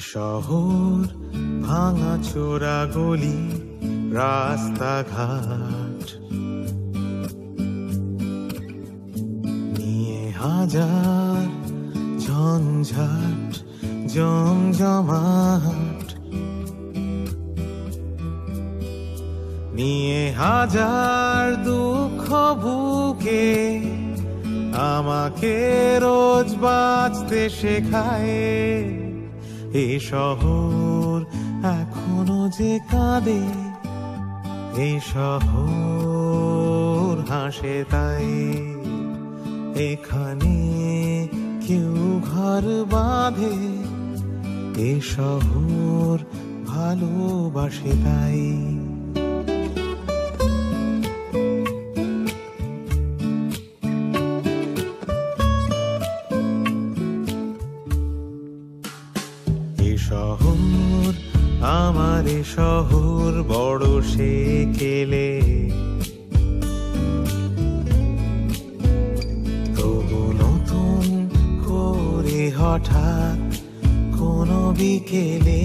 শহর ভাঙা চোরা গলি রাস্তাঘাট নিয়ে হাজার ঝঞ্ঝাট জমজমাট, নিয়ে হাজার দুঃখ বুকে আমাকে রোজ বাঁচতে শেখায়। এ শহর এখনো যে কাঁদে, এই শহর হাসে তাই। এখানে কেউ ঘর বাঁধে, এ শহর ভালোবাসে তাই। শহর আমার, শহর বড় সে কেলে, তবু নতুন করে হঠাৎ কোনো বিকেলে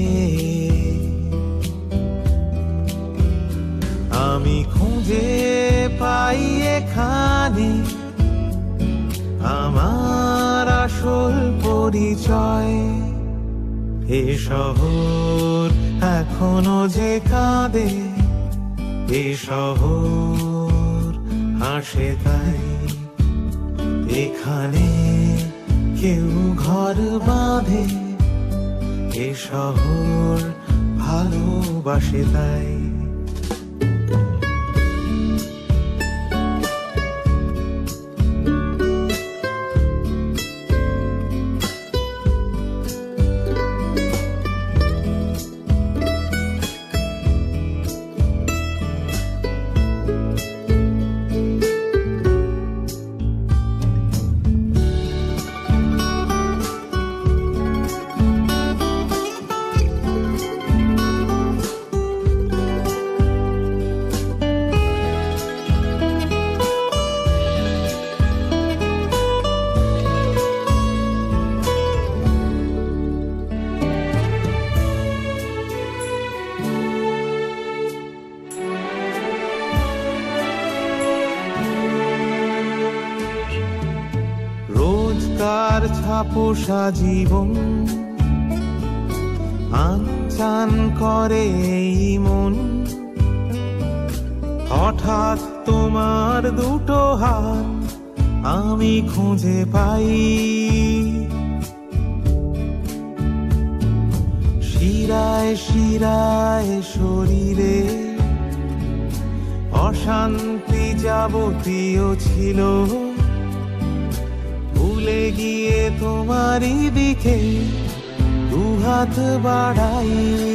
আমি খুঁজে পাই এখানে আমার আসল পরিচয়। এ শহর এখনো যে কাঁদে, এ শহর হাসে তাই। এখানে কেউ ঘর বাঁধে, এ শহর ভালোবাসে তাই। ছাপোষা জীবন আনচান করে এই মন, হঠাৎ তোমার দুটো হাত আমি খুঁজে পাই। শিরায় শিরায় শরীরে অশান্তি যাবতীয় ছিল, ভুলে গিয়ে তোমারই দিকে দুহাত বাড়াই।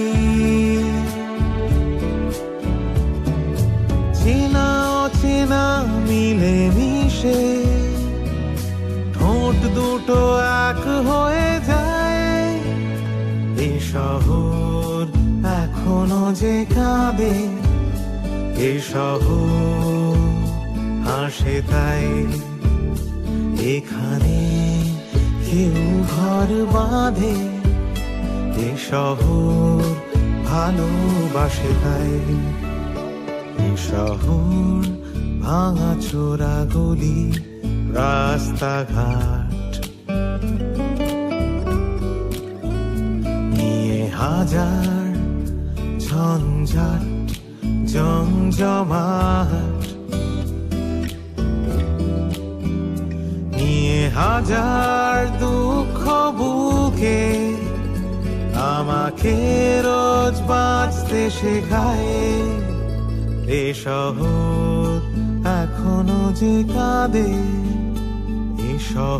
চেনা অচেনা মিলে মিশে ঠোঁট দুটো এক হয়ে যায়। এ শহর এখনো যে কাঁদে, এ শহর হাসে তাই। এখানে কেউ ঘর বাঁধে, এ শহর ভালোবাসে তাই। এ শহর ভাঙা চোরা গলি রাস্তাঘাট নিয়ে হাজার ঝঞ্ঝাট জমজমাট, নিয়ে হাজার দুঃখ বুকে আমাকে রোজ বাঁচতে শেখায়। এ শহর এখনো যে কাঁদে, এ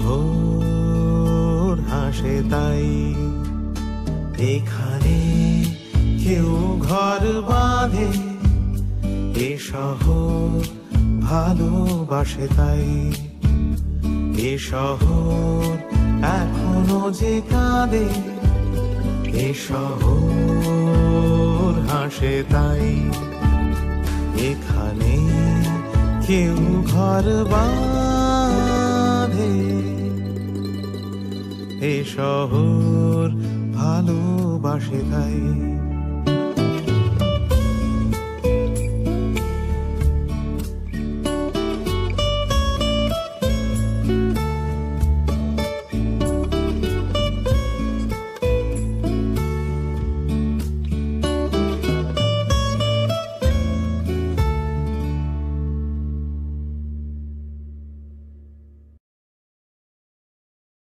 শহর হাসে তাই। এখানে কেউ ঘর বাঁধে, এ শহর ভালোবাসে তাই। এ শহর এখনো যে কাঁদে, এ শহর হাসে তাই। এখানে কেউ ঘর বাঁধে, এ শহর ভালোবাসে তাই।